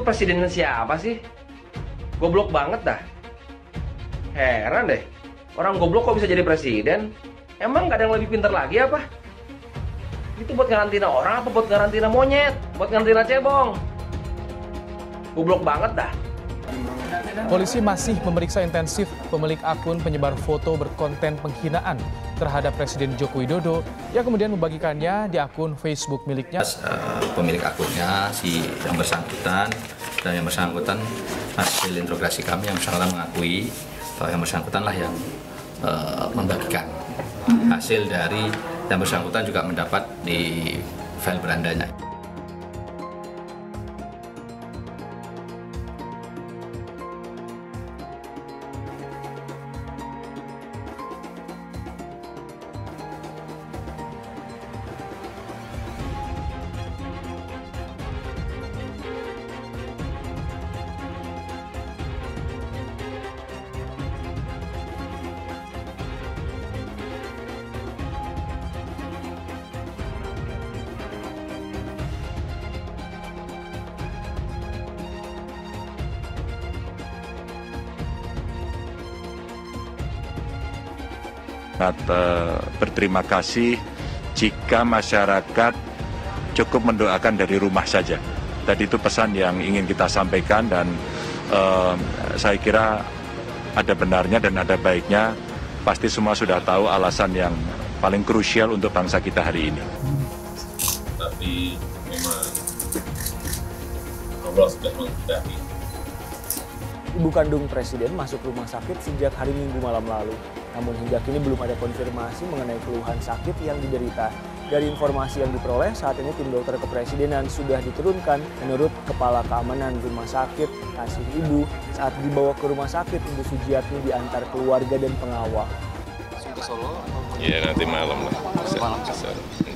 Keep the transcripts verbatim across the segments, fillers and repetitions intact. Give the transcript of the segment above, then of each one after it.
Presiden siapa sih? Goblok banget dah. Heran deh, orang goblok kok bisa jadi presiden? Emang gak ada yang lebih pintar lagi apa? Itu buat karantina orang apa buat karantina monyet? Buat karantina cebong? Goblok banget dah. Polisi masih memeriksa intensif pemilik akun penyebar foto berkonten penghinaan terhadap Presiden Joko Widodo yang kemudian membagikannya di akun Facebook miliknya. Pemilik akunnya si yang bersangkutan dan yang bersangkutan hasil interogasi kami yang bersangkutan mengakui bahwa yang bersangkutan lah yang uh, membagikan. Hasil dari yang bersangkutan juga mendapat di file berandanya. Sangat uh, berterima kasih jika masyarakat cukup mendoakan dari rumah saja. Tadi itu pesan yang ingin kita sampaikan dan uh, saya kira ada benarnya dan ada baiknya. Pasti semua sudah tahu alasan yang paling krusial untuk bangsa kita hari ini. Tapi memang Allah sudah menghendaki. Ibu kandung Presiden masuk rumah sakit sejak hari Minggu malam lalu. Namun hingga kini belum ada konfirmasi mengenai keluhan sakit yang diderita. Dari informasi yang diperoleh, saat ini tim dokter kepresidenan sudah diturunkan menurut Kepala Keamanan Rumah Sakit Kasih Ibu saat dibawa ke rumah sakit Ibu Sujiatmi diantar keluarga dan pengawal. Iya nanti malam lah. Bisa, malam. bisa.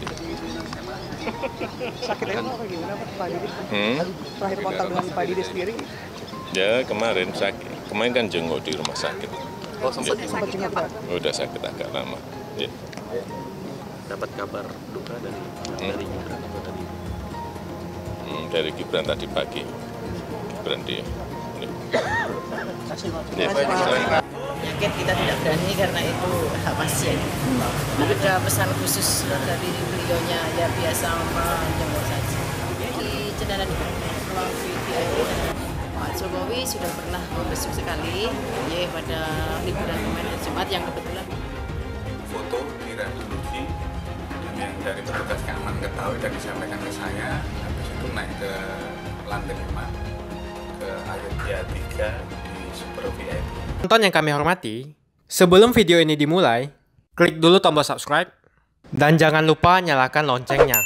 Sakitnya apa gimana Pak Didi? Hmm? Terakhir kontak dengan Pak Didi sendiri? Ya kemarin sakit. Kemarin kan jenguk di rumah sakit. Oh sempat sempat jenguk Pak. Udah sakit agak lama. Ya. Dapat kabar duka dari hmm? dari Gibran atau dari hmm, dari Gibran tadi pagi. Gibran dia. Ya. Ya. Penyakit kita tidak berani karena itu hak pasien. Ada pesan khusus dari beliaunya ya biasa menjenguk saja. Di Cendana melalui V I P. Pak Jokowi sudah pernah membesuk sekali ya pada liburan kemarin Jumat yang kebetulan foto di resolusi dan yang dari petugas keamanan ketahui dan disampaikan ke saya. Habis itu naik ke lantai lima ke area tiga di Super V I P. Tonton yang kami hormati, sebelum video ini dimulai, klik dulu tombol subscribe dan jangan lupa nyalakan loncengnya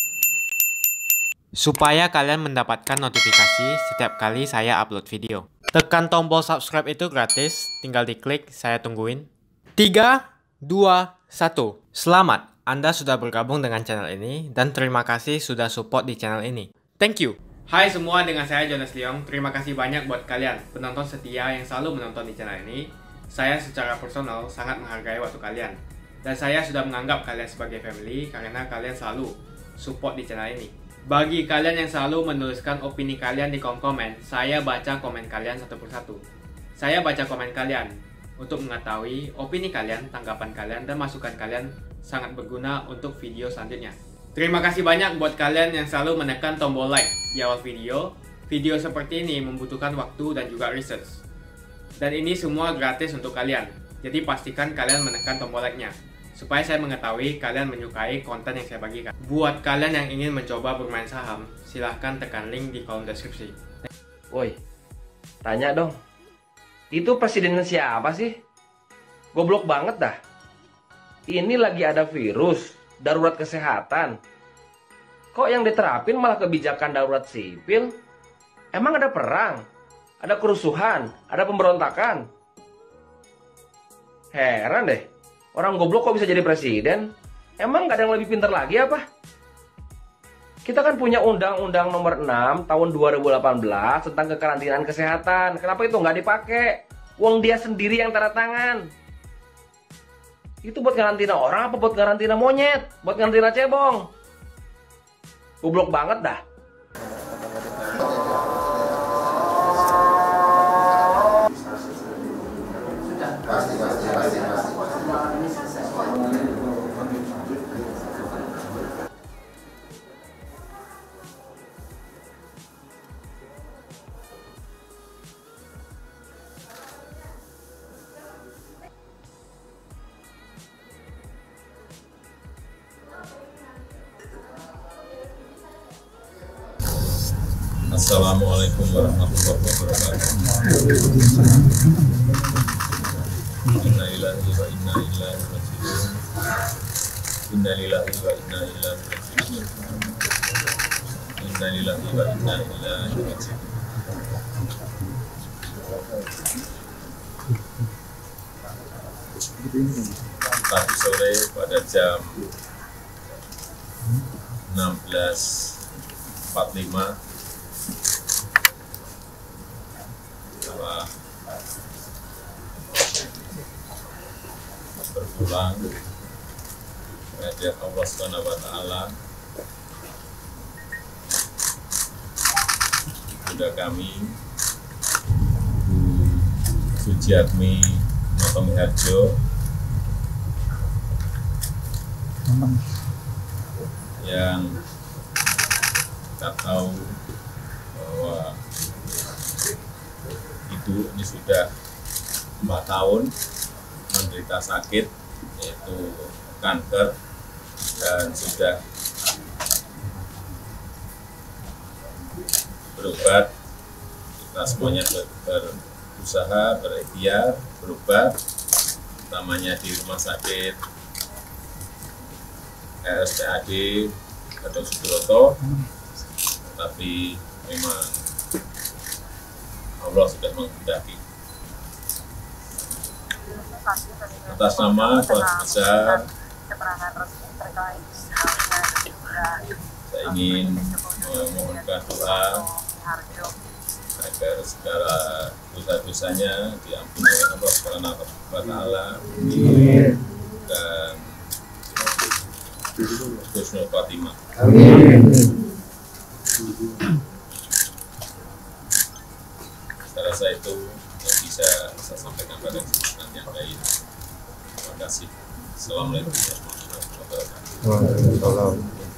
supaya kalian mendapatkan notifikasi setiap kali saya upload video. Tekan tombol subscribe itu gratis, tinggal diklik, saya tungguin. tiga, dua, satu. Selamat, Anda sudah bergabung dengan channel ini dan terima kasih sudah support di channel ini. Thank you. Hai semua, dengan saya Jonas Leong. Terima kasih banyak buat kalian penonton setia yang selalu menonton di channel ini. Saya secara personal sangat menghargai waktu kalian. Dan saya sudah menganggap kalian sebagai family karena kalian selalu support di channel ini. Bagi kalian yang selalu menuliskan opini kalian di kolom komen, saya baca komen kalian satu persatu. Saya baca komen kalian untuk mengetahui opini kalian, tanggapan kalian, dan masukan kalian sangat berguna untuk video selanjutnya. Terima kasih banyak buat kalian yang selalu menekan tombol like di awal video. Video seperti ini membutuhkan waktu dan juga research. Dan ini semua gratis untuk kalian. Jadi pastikan kalian menekan tombol like-nya supaya saya mengetahui kalian menyukai konten yang saya bagikan. Buat kalian yang ingin mencoba bermain saham, silahkan tekan link di kolom deskripsi. Woi, tanya dong. Itu presiden siapa sih? Goblok banget dah. Ini lagi ada virus, darurat kesehatan. Kok yang diterapin malah kebijakan darurat sipil? Emang ada perang? Ada kerusuhan? Ada pemberontakan? Heran deh. Orang goblok kok bisa jadi presiden? Emang gak ada yang lebih pintar lagi apa? Kita kan punya Undang-Undang Nomor enam Tahun dua ribu delapan belas tentang kekarantinaan kesehatan. Kenapa itu nggak dipakai? Uang dia sendiri yang tanda tangan. Itu buat karantina orang apa buat karantina monyet? Buat karantina cebong? Goblok banget dah. Assalamualaikum warahmatullahi wabarakatuh. Inna lillahi wa inna ilaihi raji'un. Inna lillahi wa inna ilaihi raji'un. Inna lillahi wa inna ilaihi raji'un. Tadi sore pada jam enam belas empat puluh lima telah berpulang kehadirat Allah Subhanahu wa Ta'ala. Bunda kami Bu Sujiatmi Notomiharjo yang kita tahu bahwa ibu ini sudah empat tahun menderita sakit yaitu kanker dan sudah berobat. Kita semuanya berusaha berikhtiar berobat, utamanya di rumah sakit R S P A D Gatot Subroto, tapi memang Allah sudah menghendaki. Atas nama keluarga besar, saya ingin memohonkan doa agar segala dosa-dosanya diampuni oleh Allah Subhanahu wa Ta'ala dan husnul khotimah. Saya rasa itu yang bisa saya sampaikan pada kesempatan yang baik. Terima kasih. Assalamualaikum warahmatullahi wabarakatuh.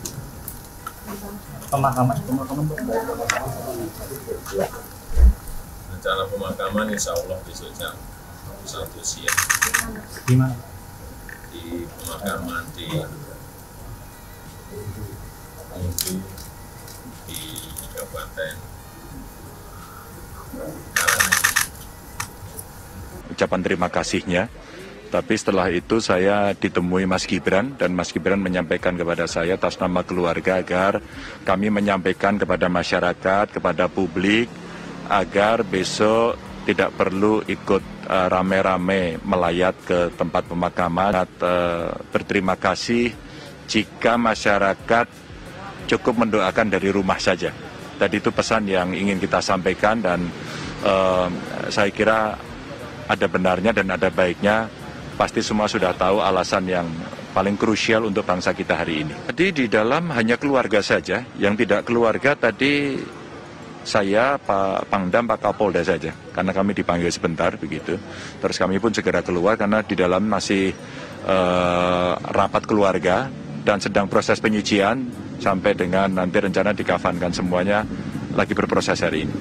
Pemakaman, pemakaman rencana pemakaman insya Allah besok jam satu siang. Di mana? Di pemakaman di Munggu di Kabupaten ucapan terima kasihnya. Tapi setelah itu saya ditemui Mas Gibran dan Mas Gibran menyampaikan kepada saya atas nama keluarga agar kami menyampaikan kepada masyarakat, kepada publik agar besok tidak perlu ikut uh, rame-rame melayat ke tempat pemakaman. Uh, berterima kasih jika masyarakat cukup mendoakan dari rumah saja. Tadi itu pesan yang ingin kita sampaikan dan uh, saya kira ada benarnya dan ada baiknya. Pasti semua sudah tahu alasan yang paling krusial untuk bangsa kita hari ini. Jadi di dalam hanya keluarga saja, yang tidak keluarga tadi saya, Pak Pangdam, Pak Kapolda saja, karena kami dipanggil sebentar begitu. Terus kami pun segera keluar karena di dalam masih uh, rapat keluarga dan sedang proses penyucian sampai dengan nanti rencana dikafankan semuanya lagi berproses hari ini.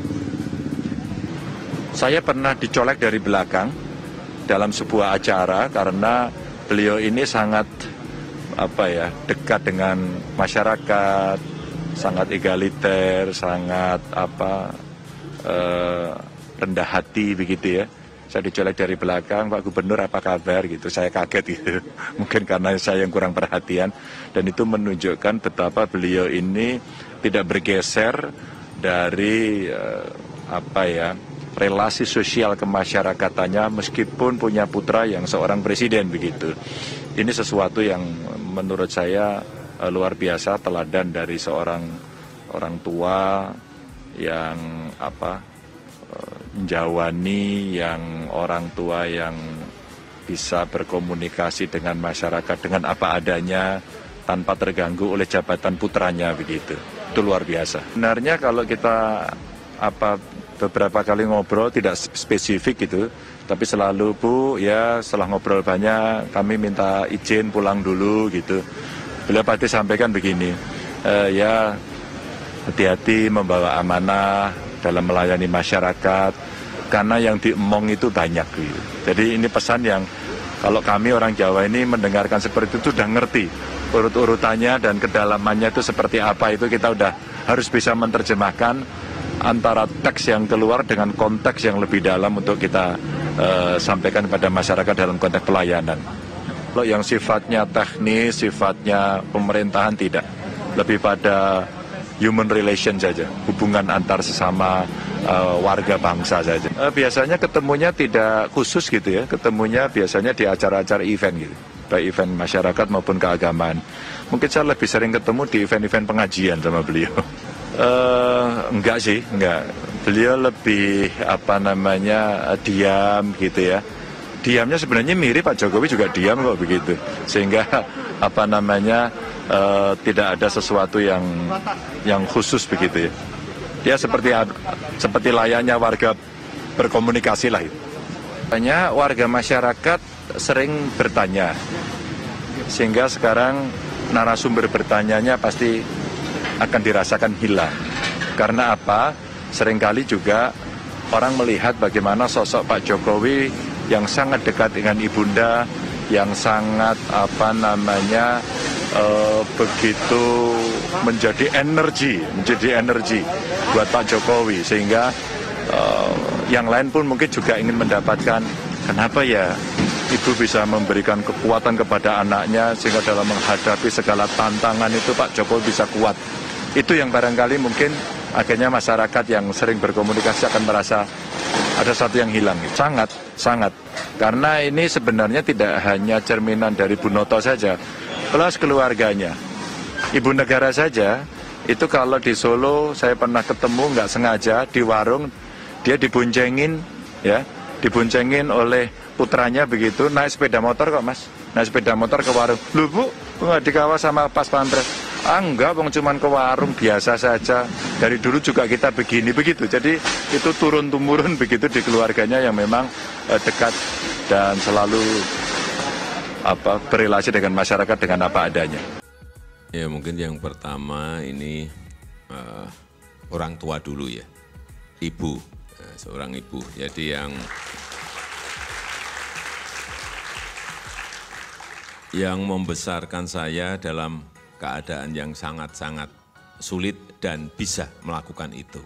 Saya pernah dicolek dari belakang dalam sebuah acara karena beliau ini sangat apa ya dekat dengan masyarakat, sangat egaliter, sangat apa eh, rendah hati begitu ya. Saya dicolek dari belakang, Pak Gubernur apa kabar gitu, saya kaget gitu. Mungkin karena saya yang kurang perhatian dan itu menunjukkan betapa beliau ini tidak bergeser dari eh, apa ya relasi sosial kemasyarakatannya meskipun punya putra yang seorang presiden begitu. Ini sesuatu yang menurut saya uh, luar biasa, teladan dari seorang orang tua yang apa uh, menjawani, yang orang tua yang bisa berkomunikasi dengan masyarakat dengan apa adanya tanpa terganggu oleh jabatan putranya begitu. Itu luar biasa. Sebenarnya kalau kita apa beberapa kali ngobrol tidak spesifik gitu, tapi selalu Bu ya setelah ngobrol banyak kami minta izin pulang dulu gitu. Beliau pasti sampaikan begini, e, ya hati-hati membawa amanah dalam melayani masyarakat karena yang diemong itu banyak gitu. Jadi ini pesan yang kalau kami orang Jawa ini mendengarkan seperti itu sudah ngerti urut-urutannya dan kedalamannya itu seperti apa, itu kita udah harus bisa menerjemahkan antara teks yang keluar dengan konteks yang lebih dalam untuk kita uh, sampaikan kepada masyarakat dalam konteks pelayanan. Kalau yang sifatnya teknis, sifatnya pemerintahan tidak, lebih pada human relation saja, hubungan antar sesama uh, warga bangsa saja. Uh, biasanya ketemunya tidak khusus gitu ya, ketemunya biasanya di acara-acara event gitu, baik event masyarakat maupun keagamaan. Mungkin saya lebih sering ketemu di event-event pengajian sama beliau. Uh, enggak sih, enggak. Beliau lebih apa namanya diam gitu ya. Diamnya sebenarnya mirip Pak Jokowi juga diam kok begitu, sehingga apa namanya uh, tidak ada sesuatu yang yang khusus begitu ya. Dia seperti seperti layaknya warga berkomunikasi lah itu. Banyak warga masyarakat sering bertanya, sehingga sekarang narasumber bertanyanya pasti akan dirasakan hilang. Karena apa? Seringkali juga orang melihat bagaimana sosok Pak Jokowi yang sangat dekat dengan ibunda, yang sangat apa namanya uh, begitu menjadi energi, menjadi energi buat Pak Jokowi, sehingga uh, yang lain pun mungkin juga ingin mendapatkan kenapa ya ibu bisa memberikan kekuatan kepada anaknya sehingga dalam menghadapi segala tantangan itu Pak Jokowi bisa kuat. Itu yang barangkali mungkin akhirnya masyarakat yang sering berkomunikasi akan merasa ada satu yang hilang. Sangat, sangat. Karena ini sebenarnya tidak hanya cerminan dari Bu Noto saja, plus keluarganya. Ibu negara saja, itu kalau di Solo saya pernah ketemu nggak sengaja di warung, dia diboncengin, ya, diboncengin oleh putranya begitu, naik sepeda motor kok mas, naik sepeda motor ke warung. Loh bu, nggak dikawal sama pas pampres. Ah enggak, bang cuman ke warung biasa saja. Dari dulu juga kita begini begitu. Jadi itu turun-temurun begitu di keluarganya yang memang eh, dekat dan selalu apa berrelasi dengan masyarakat dengan apa adanya. Ya mungkin yang pertama ini uh, orang tua dulu ya, ibu, uh, seorang ibu. Jadi yang yang membesarkan saya dalam keadaan yang sangat-sangat sulit dan bisa melakukan itu.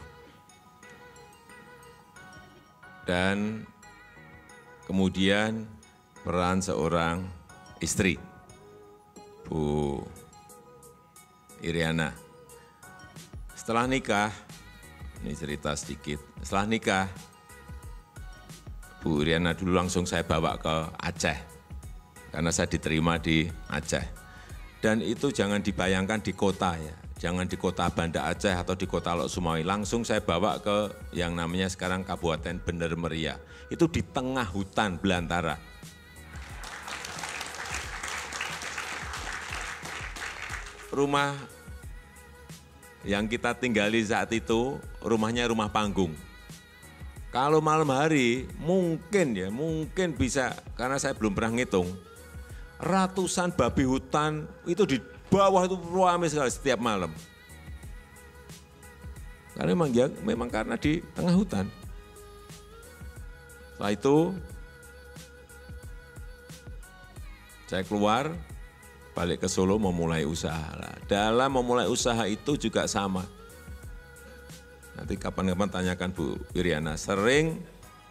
Dan kemudian peran seorang istri, Bu Iriana. Setelah nikah, ini cerita sedikit, setelah nikah, Bu Iriana dulu langsung saya bawa ke Aceh, karena saya diterima di Aceh. Dan itu jangan dibayangkan di kota ya, jangan di kota Banda Aceh atau di kota Lok Sumawi. Langsung saya bawa ke yang namanya sekarang Kabupaten Bener Meriah. Itu di tengah hutan belantara. Rumah yang kita tinggali saat itu, rumahnya rumah panggung. Kalau malam hari mungkin ya, mungkin bisa, karena saya belum pernah ngitung, ratusan babi hutan itu di bawah itu ramai sekali setiap malam. Karena memang, ya, memang karena di tengah hutan. Setelah itu saya keluar, balik ke Solo memulai usaha. Dalam memulai usaha itu juga sama. Nanti kapan-kapan tanyakan Bu Iriana, sering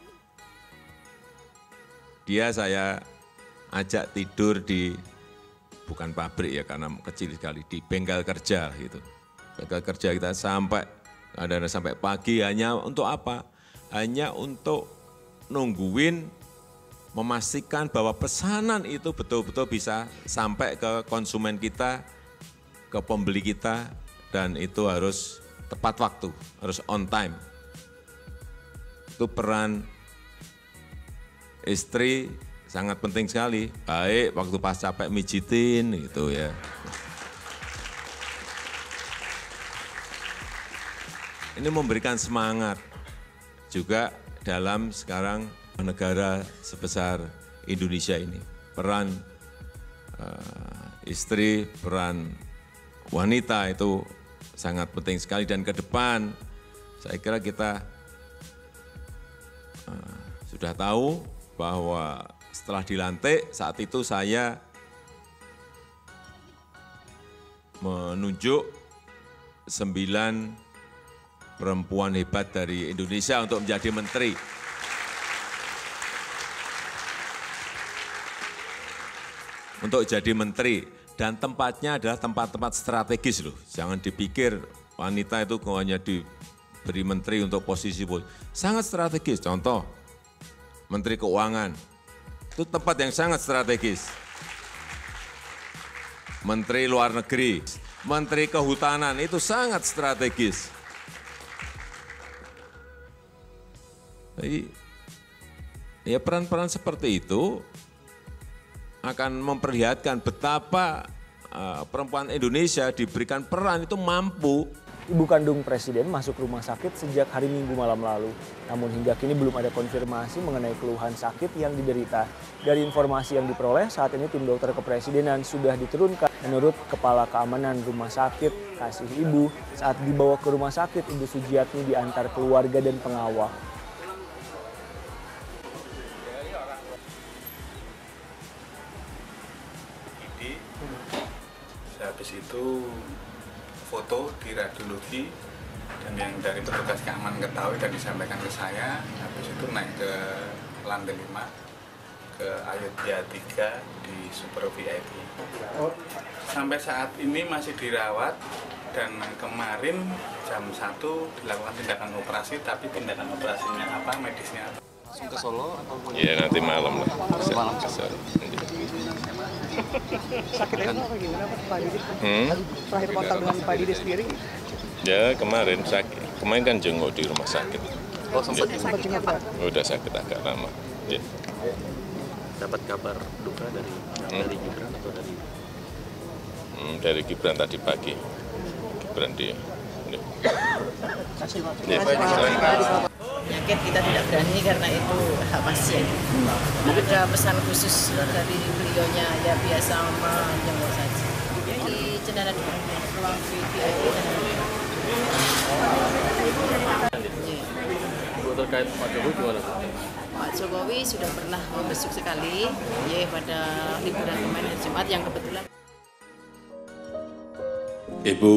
dia saya ajak tidur di, bukan pabrik ya karena kecil sekali, di bengkel kerja gitu. Bengkel kerja kita sampai, kadang-kadang sampai pagi hanya untuk apa? Hanya untuk nungguin, memastikan bahwa pesanan itu betul-betul bisa sampai ke konsumen kita, ke pembeli kita, dan itu harus tepat waktu, harus on time. Itu peran istri sangat penting sekali, baik waktu pas capek mijitin gitu ya. Ini memberikan semangat juga dalam sekarang negara sebesar Indonesia ini. Peran uh, istri, peran wanita itu sangat penting sekali, dan ke depan saya kira kita uh, sudah tahu bahwa setelah dilantik, saat itu saya menunjuk sembilan perempuan hebat dari Indonesia untuk menjadi menteri. Untuk jadi menteri, dan tempatnya adalah tempat-tempat strategis loh. Jangan dipikir wanita itu hanya diberi menteri untuk posisi-posisi. Sangat strategis, contoh Menteri Keuangan, itu tempat yang sangat strategis. Menteri Luar Negeri, Menteri Kehutanan, itu sangat strategis. Jadi, ya peran-peran seperti itu akan memperlihatkan betapa uh, perempuan Indonesia diberikan peran itu mampu. Ibu kandung Presiden masuk rumah sakit sejak hari Minggu malam lalu. Namun hingga kini belum ada konfirmasi mengenai keluhan sakit yang diderita. Dari informasi yang diperoleh, saat ini tim dokter kepresidenan sudah diturunkan. Menurut Kepala Keamanan Rumah Sakit Kasih Ibu, saat dibawa ke rumah sakit, Ibu Sujiatmi diantar keluarga dan pengawal. Habis itu foto di radiologi dan yang dari petugas keamanan ketahui dan disampaikan ke saya. Habis itu naik ke lantai lima ke Ayodhya tiga di Super V I P. Sampai saat ini masih dirawat dan kemarin jam satu dilakukan tindakan operasi, tapi tindakan operasinya apa, medisnya apa. Langsung ke Solo atau Iya nanti malam lah. Malam. Sakitnya apa gimana Pak Didi? Hmm? Terakhir kontak dengan Pak Didi sendiri? Ya kemarin sakit. Kemarin kan jenguk di rumah sakit. Oh sempat Ya. Sempat jenguk Pak? Udah sakit agak lama. Ya. dapat kabar duka dari Hmm. dari Gibran atau dari Hmm, dari Gibran tadi pagi. Gibran dia. Ya. Ya. Penyakit kita tidak berani karena itu hak pasien. Ada pesan khusus dari beliaunya, ya biasa menjenguk saja. Di Cendana di ruang V V I P. terkait Pak Jokowi gimana? Pak Jokowi sudah pernah membesuk sekali, ya pada liburan kemarin hari Jumat yang kebetulan. Ibu,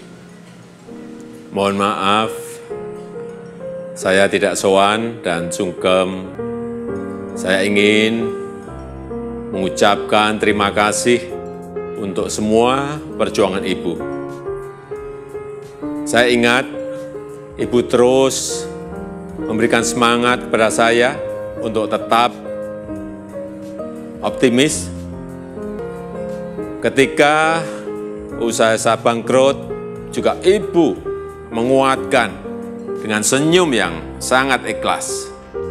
mohon maaf, saya tidak sowan dan sungkem. Saya ingin mengucapkan terima kasih untuk semua perjuangan Ibu. Saya ingat Ibu terus memberikan semangat kepada saya untuk tetap optimis. Ketika usaha saya bangkrut, juga Ibu menguatkan dengan senyum yang sangat ikhlas.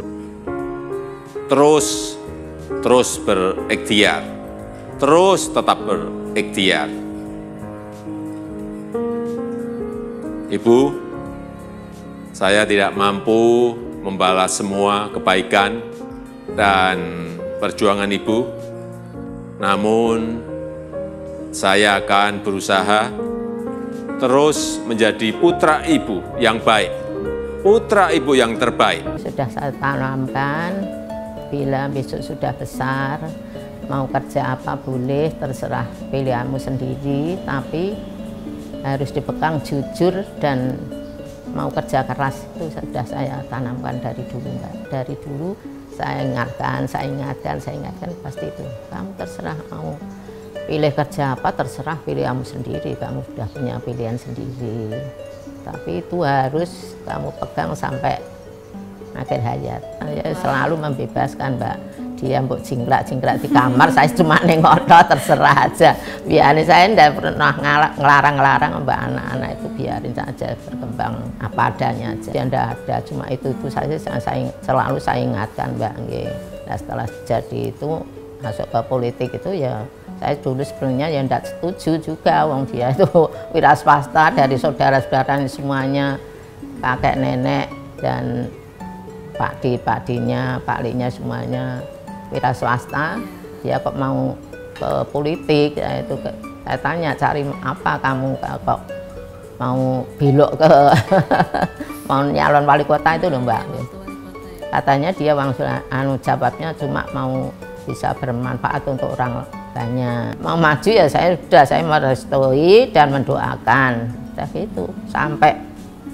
Terus, terus berikhtiar, terus tetap berikhtiar. Ibu, saya tidak mampu membalas semua kebaikan dan perjuangan Ibu, namun saya akan berusaha terus menjadi putra Ibu yang baik, putra Ibu yang terbaik. Sudah saya tanamkan, bila besok sudah besar, mau kerja apa boleh, terserah pilihanmu sendiri, tapi harus dipegang jujur dan mau kerja keras. Itu sudah saya tanamkan dari dulu, Mbak. Dari dulu saya ingatkan, saya ingatkan, saya ingatkan pasti itu. Kamu terserah mau pilih kerja apa, terserah pilihanmu sendiri. Kamu sudah punya pilihan sendiri. Tapi itu harus kamu pegang sampai akhir hayat. Saya selalu membebaskan, Mbak. Dia mbok jingkrak-jingkrak di kamar, saya cuma nengok, terserah aja. Biarin, saya tidak pernah ngelarang-ngelarang Mbak, anak-anak itu biarin saja berkembang apa adanya aja. Dia tidak ada, cuma itu itu saja saya selalu saya ingatkan, Mbak. Nah, setelah jadi itu masuk ke politik itu ya saya dulu sebenarnya ya tidak setuju juga, wong dia itu wira swasta, dari saudara-saudaranya semuanya, kakek nenek dan Pak Di, Pak Dinya, Pak Linya semuanya wira swasta, dia kok mau ke politik, ya itu ke, saya tanya cari apa kamu kok mau belok ke mau nyalon wali kota itu loh Mbak. Katanya dia langsung anu jawabnya cuma mau bisa bermanfaat untuk orang banyak. Mau maju ya saya sudah saya merestui dan mendoakan. Tapi itu sampai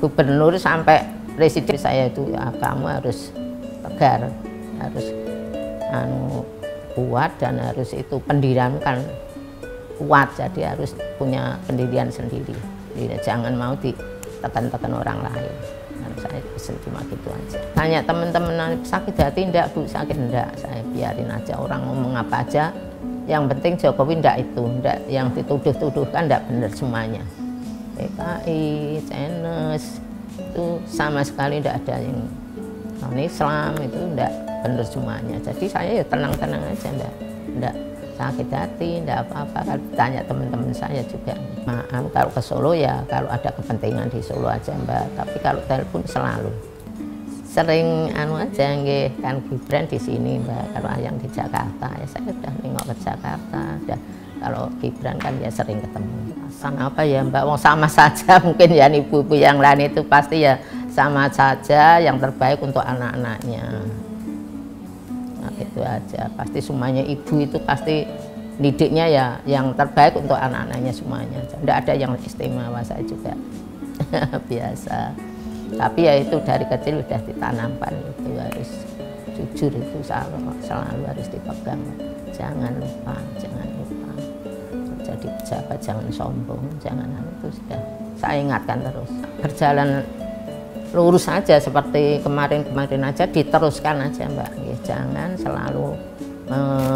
gubernur sampai presiden saya itu ya, kamu harus tegar, harus anu, kuat dan harus itu pendirian kan kuat, jadi harus punya pendirian sendiri. Jadi, jangan mau ditekan-tekan orang lain. Nah, saya pesen cuma gitu aja. Tanya teman-teman sakit hati enggak Bu, sakit enggak, saya biarin aja orang ngomong apa aja. Yang penting Jokowi enggak itu, enggak yang dituduh-tuduhkan enggak benar semuanya. P K I, C N S itu sama sekali enggak ada yang non Islam, itu enggak benar semuanya. Jadi saya ya tenang-tenang aja, enggak enggak sakit hati, enggak apa-apa. Kalau tanya teman-teman saya juga, maaf kalau ke Solo ya kalau ada kepentingan di Solo aja Mbak, tapi kalau telepon selalu sering anu aja nggih, kan Gibran di sini Mbak, kalau yang di Jakarta ya saya udah nengok ke Jakarta, udah kalau Gibran kan ya sering ketemu. Pesan apa ya Mbak, wong sama saja mungkin ya ibu-ibu yang lain itu pasti ya sama saja, yang terbaik untuk anak-anaknya. Nah, gitu aja, pasti semuanya ibu itu pasti didiknya ya yang terbaik untuk anak-anaknya semuanya. Tidak ada yang istimewa, saya juga biasa. Tapi ya itu dari kecil sudah ditanamkan, itu harus jujur, itu selalu, selalu harus dipegang. Jangan lupa, jangan lupa. Jadi pejabat jangan sombong, jangan itu sudah saya ingatkan terus. Berjalan lurus aja seperti kemarin-kemarin aja, diteruskan aja Mbak. Jangan selalu eh,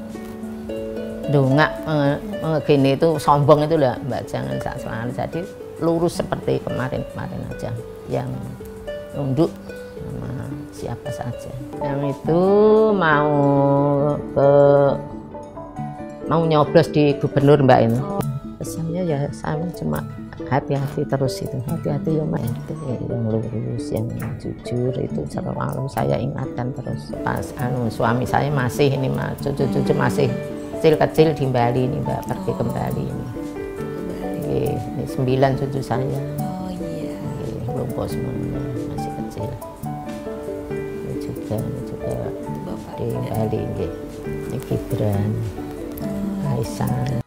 dongak eh, gini itu sombong itu lah Mbak, jangan selalu. Jadi lurus seperti kemarin-kemarin aja, yang nunduk sama siapa saja. Yang itu mau ke mau nyoblos di gubernur Mbak ini. Pesannya ya saya cuma hati-hati terus itu, hati-hati ya Mbak, yang lurus, yang jujur itu selalu saya ingatkan terus. Pas anu suami saya masih ini Mbak, cucu-cucu masih kecil-kecil di Bali ini Mbak, pergi kembali ini. Ini sembilan cucu saya. Oh iya. Belum bos semuanya, masih kecil. Ini juga, ini juga di Bali ini. Ini Gibran, Kaisar.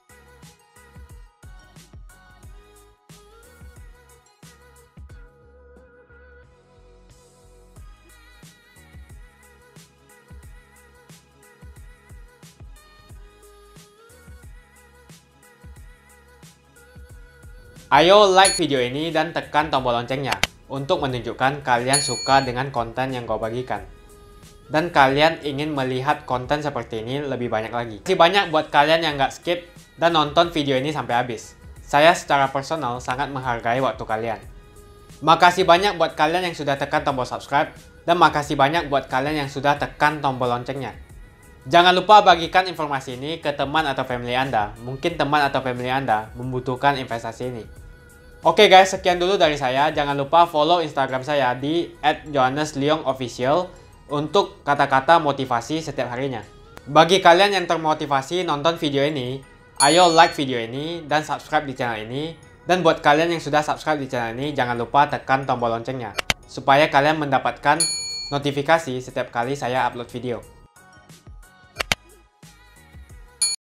Ayo like video ini dan tekan tombol loncengnya untuk menunjukkan kalian suka dengan konten yang gue bagikan. Dan kalian ingin melihat konten seperti ini lebih banyak lagi. Terima kasih banyak buat kalian yang gak skip dan nonton video ini sampai habis. Saya secara personal sangat menghargai waktu kalian. Makasih banyak buat kalian yang sudah tekan tombol subscribe. Dan makasih banyak buat kalian yang sudah tekan tombol loncengnya. Jangan lupa bagikan informasi ini ke teman atau family Anda. Mungkin teman atau family Anda membutuhkan investasi ini. Oke guys, sekian dulu dari saya. Jangan lupa follow Instagram saya di et johannes leong official untuk kata-kata motivasi setiap harinya. Bagi kalian yang termotivasi nonton video ini, ayo like video ini dan subscribe di channel ini. Dan buat kalian yang sudah subscribe di channel ini, jangan lupa tekan tombol loncengnya supaya kalian mendapatkan notifikasi setiap kali saya upload video.